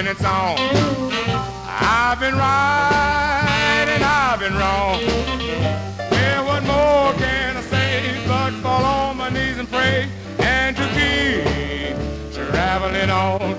singing its song. I've been right and I've been wrong. Well, what more can I say but fall on my knees and pray and to keep traveling on.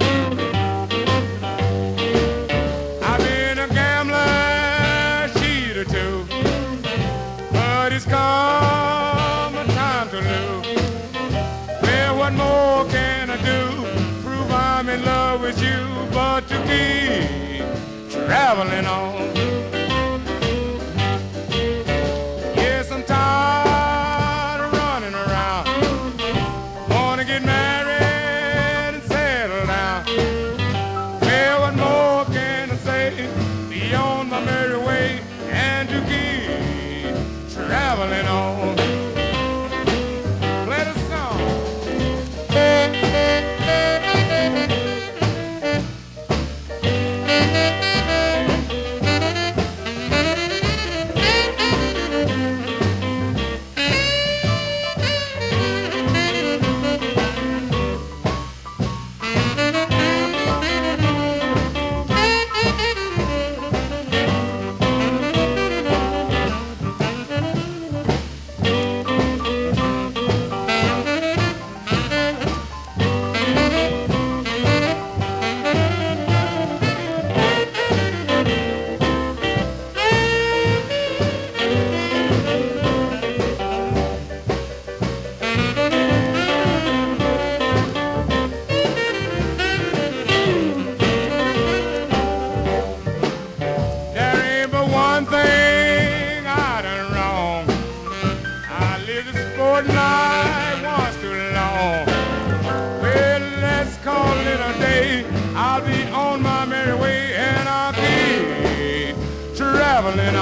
I've been a gambler, cheater too, but it's come a time to lose. Well, what more can I do? Prove I'm in love with you, but to keep traveling on. Yes, I'm tired of running around. Wanna get married and settle down. Well, what more can I say? Be on my merry way and to keep traveling on. Play the song. One thing I done wrong. I lived this fortnight once too long. Well, let's call it a day. I'll be on my merry way and I'll keep traveling on.